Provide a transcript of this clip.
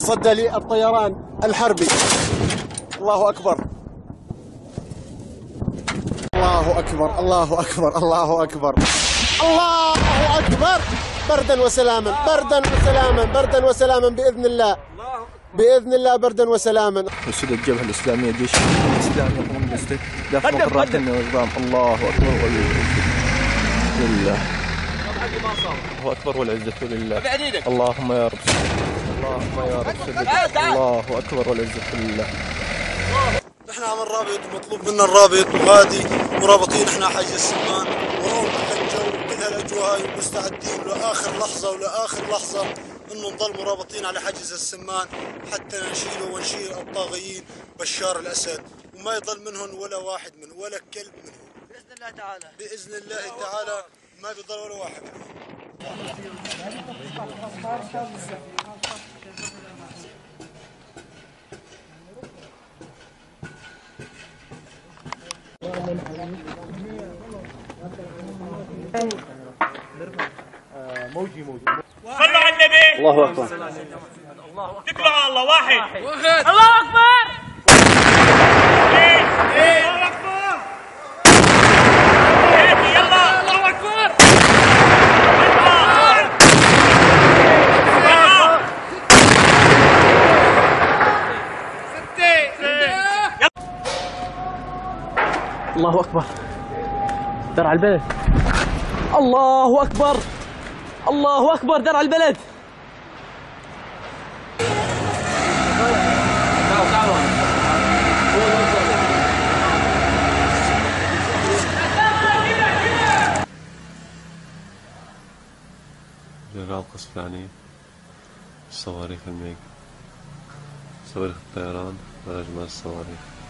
صد للطيران الحربي. الله أكبر الله أكبر الله أكبر الله أكبر الله أكبر. بردا وسلاما بردا وسلاما بردا وسلاما بإذن الله بإذن الله بردا وسلاما. وسيلة الجبهة الإسلامية جيش الإسلامي يقوم باستهداف مقرات النظام. الله أكبر لله. الله أكبر والعزة لله. اللهم يا رب اللهم يا رب الله أكبر والعزة لله. نحن عم الرابط ومطلوب منا الرابط وغادي مرابطين احنا حي السمان ورغم كل الجو وكل هالاجواء هاي مستعدين لاخر لحظه ولاخر لحظه انه نضل مرابطين على حجز السمان حتى نشيله ونشيل الطاغيين بشار الاسد وما يضل منهم ولا واحد منهم ولا كلب منهم باذن الله تعالى. باذن الله تعالى ما بيضل ولا واحد منهم. موجي صلوا على النبي. الله أكبر. اتكلوا على الله. واحد الله أكبر. الله أكبر. يلا الله أكبر. الله أكبر. درع البلد. الله أكبر الله أكبر. درع البلد. جنرال قسطلاني الصواريخ الميج صواريخ الطيران وأجمال الصواريخ.